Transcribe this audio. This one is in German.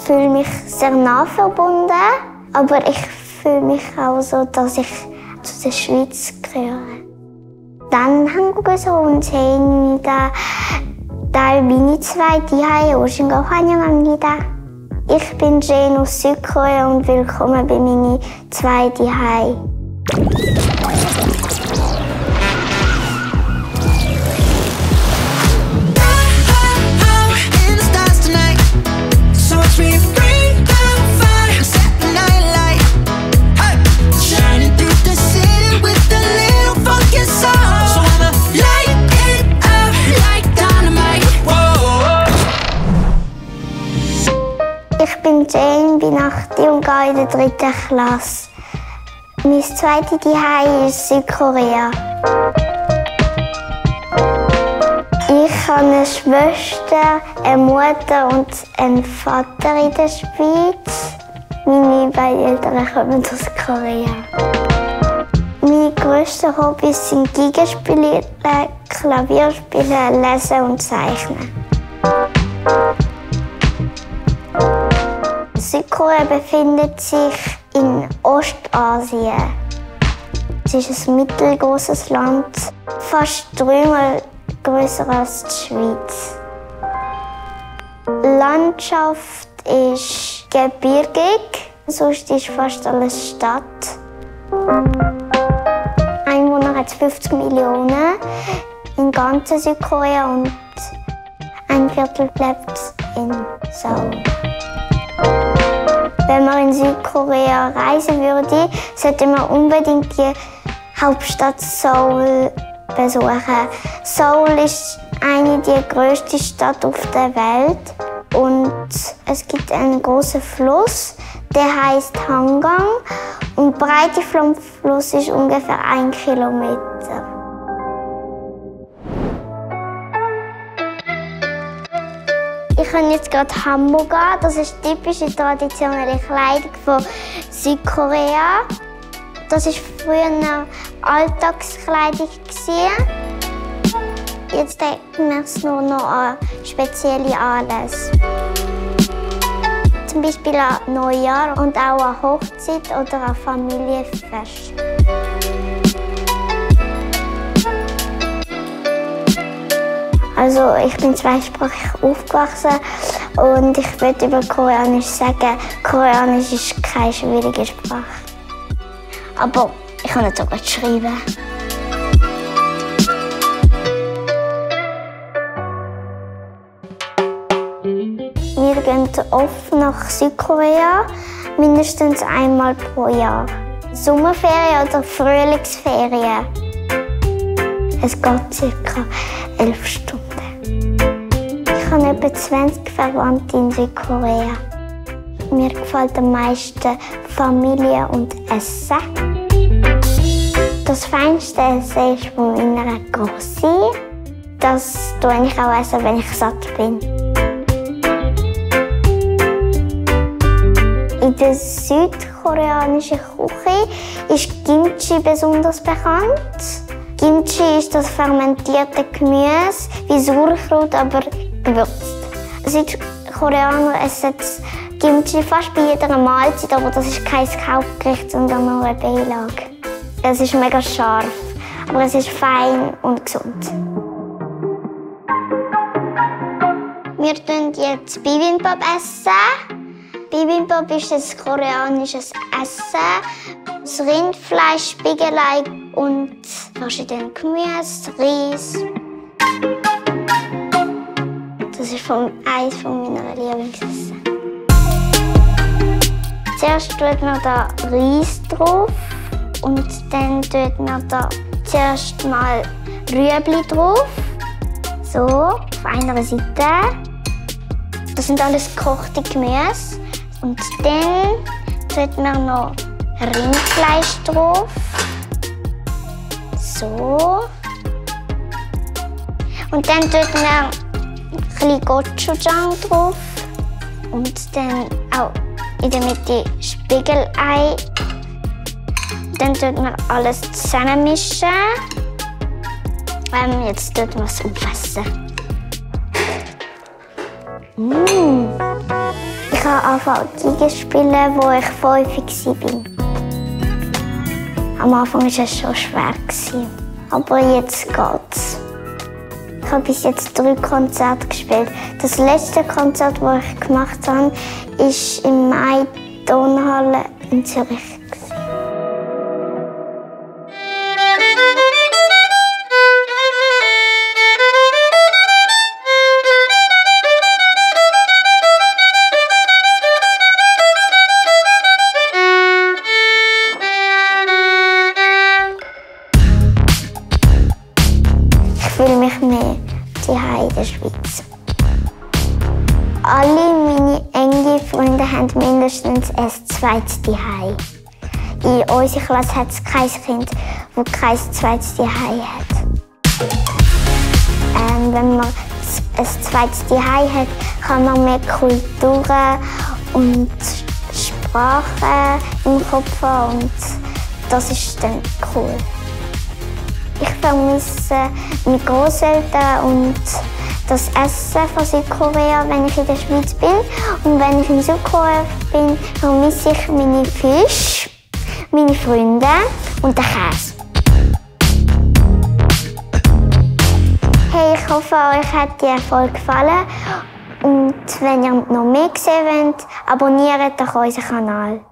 fühle mich sehr nah verbunden, aber ich fühle mich auch so, dass ich zu der Schweiz gehöre. Dann haben wir so und sehen da meine zwei die Ocean Gohanyangamnida. Ich bin Jane aus Südkorea und willkommen bei meinen zwei die. Ich bin Jane, bin 8 und gehe in der 3. Klasse. Mein zweites Zuhause ist Südkorea. Ich habe eine Schwester, eine Mutter und einen Vater in der Schweiz. Meine beiden Eltern kommen aus Korea. Meine grössten Hobbys sind Geige Klavier spielen, lesen und zeichnen. Südkorea befindet sich in Ostasien. Es ist ein mittelgroßes Land, fast 3-mal größer als die Schweiz. Die Landschaft ist gebirgig, sonst ist fast alles Stadt. Einwohner hat 50 Millionen in ganz Südkorea und ein Viertel lebt in Seoul. Wenn man in Südkorea reisen würde, sollte man unbedingt die Hauptstadt Seoul besuchen. Seoul ist eine der grössten Städte auf der Welt und es gibt einen großen Fluss, der heißt Hangang und die Breite vom Fluss ist ungefähr 1 Kilometer. Ich kann jetzt gerade Hanbok an. Das ist typische traditionelle Kleidung von Südkorea. Das war früher eine Alltagskleidung. Jetzt denken wir es nur noch an spezielle Anlässe. Zum Beispiel an Neujahr und auch an Hochzeit oder an Familienfest. Also ich bin zweisprachig aufgewachsen und ich würde über Koreanisch sagen, Koreanisch ist keine schwierige Sprache. Aber ich kann nicht so gut schreiben. Wir gehen oft nach Südkorea, mindestens einmal pro Jahr. Sommerferien oder Frühlingsferien. Es geht ca. 11 Stunden. Ich habe etwa 20 Verwandte in Südkorea. Mir gefällt am meisten Familie und Essen. Das feinste Essen ist von meiner Grossi. Das tue ich auch essen, wenn ich satt bin. In der südkoreanischen Küche ist Kimchi besonders bekannt. Kimchi ist das fermentierte Gemüse, wie Sauerkraut, aber gewürzt. Südkoreaner essen Kimchi fast bei jeder Mahlzeit, aber das ist kein Hauptgericht, sondern nur eine Beilage. Es ist mega scharf, aber es ist fein und gesund. Wir essen jetzt Bibimbap essen. Bibimbap ist ein koreanisches Essen. Das Rindfleisch, Spiegelei und verschiedene Gemüse, Reis. Das ist eines meiner Lieblingsessen. Zuerst tut man da Reis drauf und dann tut man da zuerst mal Rüebli drauf. So, auf einer Seite. Das sind alles gekochte Gemüse. Und dann tut man noch Rindfleisch drauf. So. Und dann tut man ein bisschen Gochujang drauf. Und dann auch in der Mitte Spiegelei. Dann tut man alles zusammenmischen. Jetzt tut man es aufessen. Ich habe angefangen Geige zu spielen, als ich 5 war. Am Anfang war es schon schwer, aber jetzt geht's. Ich habe bis jetzt 3 Konzerte gespielt. Das letzte Konzert, das ich gemacht habe, war im Mai in der Turnhalle in Zürich. Ich fühle mich mehr zuhause in der Schweiz. Alle meine engen Freunde haben mindestens ein zweites Zuhause. In unserer Klasse hat es kein Kind, das kein zweites Zuhause hat. Wenn man ein zweites Zuhause hat, kann man mehr Kulturen und Sprachen im Kopf haben und das ist dann cool. Ich vermisse meine Großeltern und das Essen von Südkorea, wenn ich in der Schweiz bin. Und wenn ich in Südkorea bin, vermisse ich meine Fische, meine Freunde und den Käse. Hey, ich hoffe, euch hat die Folge gefallen. Und wenn ihr noch mehr sehen wollt, abonniert doch unseren Kanal.